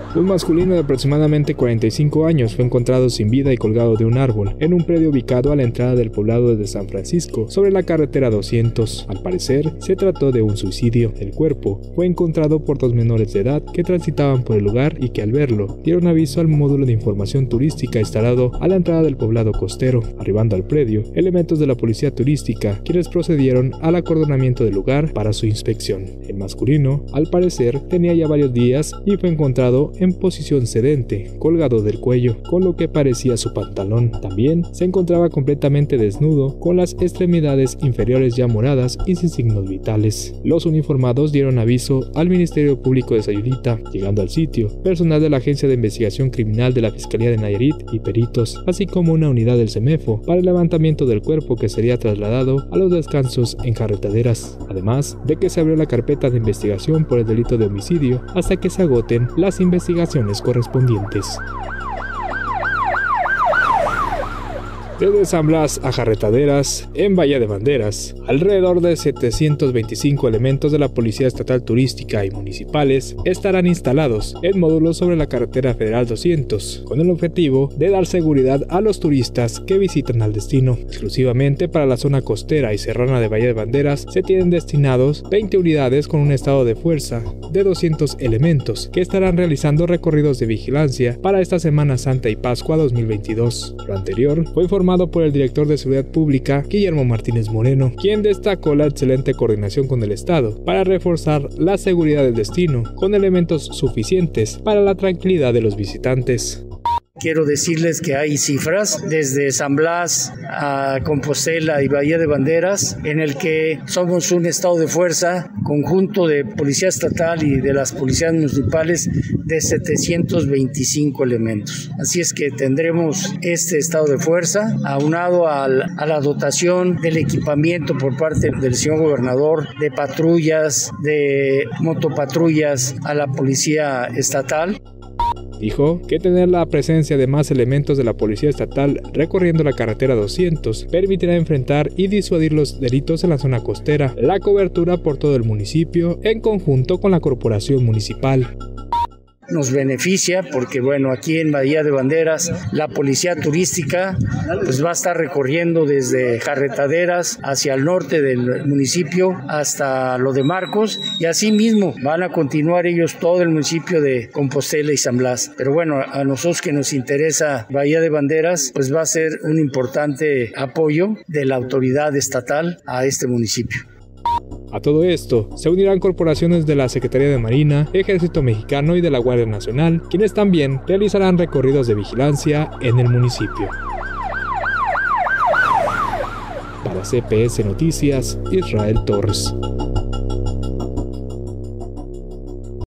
Un masculino de aproximadamente 45 años fue encontrado sin vida y colgado de un árbol en un predio ubicado a la entrada del poblado de San Francisco, sobre la carretera 200. Al parecer, se trató de un suicidio. El cuerpo fue encontrado por dos menores de edad que transitaban por el lugar y que al verlo dieron aviso al módulo de información turística instalado a la entrada del poblado costero. Arribando al predio, elementos de la policía turística, quienes procedieron al acordonamiento del lugar para su inspección. El masculino, al parecer, tenía ya varios días y fue encontrado en posición sedente, colgado del cuello, con lo que parecía su pantalón. También se encontraba completamente desnudo, con las extremidades inferiores ya moradas y sin signos vitales. Los uniformados dieron aviso al Ministerio Público de Sayulita. Llegando al sitio, personal de la Agencia de Investigación Criminal de la Fiscalía de Nayarit y peritos, así como una unidad del CEMEFO, para el levantamiento del cuerpo que sería trasladado a los descansos en Jarretaderas, además de que se abrió la carpeta de investigación por el delito de homicidio hasta que se agoten las investigaciones correspondientes. Desde San Blas a Jarretaderas, en Bahía de Banderas, alrededor de 725 elementos de la Policía Estatal Turística y municipales estarán instalados en módulos sobre la carretera federal 200, con el objetivo de dar seguridad a los turistas que visitan al destino. Exclusivamente para la zona costera y serrana de Bahía de Banderas se tienen destinados 20 unidades con un estado de fuerza de 200 elementos que estarán realizando recorridos de vigilancia para esta Semana Santa y Pascua 2022. Lo anterior fue informado por el director de Seguridad Pública, Guillermo Martínez Moreno, quien destacó la excelente coordinación con el Estado para reforzar la seguridad del destino con elementos suficientes para la tranquilidad de los visitantes. Quiero decirles que hay cifras desde San Blas a Compostela y Bahía de Banderas, en el que somos un estado de fuerza conjunto de Policía Estatal y de las policías municipales de 725 elementos. Así es que tendremos este estado de fuerza aunado a la dotación del equipamiento por parte del señor gobernador, de patrullas, de motopatrullas a la Policía Estatal. Dijo que tener la presencia de más elementos de la Policía Estatal recorriendo la carretera 200 permitirá enfrentar y disuadir los delitos en la zona costera, la cobertura por todo el municipio en conjunto con la corporación municipal. Nos beneficia porque, bueno, aquí en Bahía de Banderas la policía turística pues va a estar recorriendo desde Jarretaderas hacia el norte del municipio hasta lo de Marcos, y así mismo van a continuar ellos todo el municipio de Compostela y San Blas. Pero bueno, a nosotros que nos interesa Bahía de Banderas, pues va a ser un importante apoyo de la autoridad estatal a este municipio. A todo esto, se unirán corporaciones de la Secretaría de Marina, Ejército Mexicano y de la Guardia Nacional, quienes también realizarán recorridos de vigilancia en el municipio. Para CPS Noticias, Israel Torres.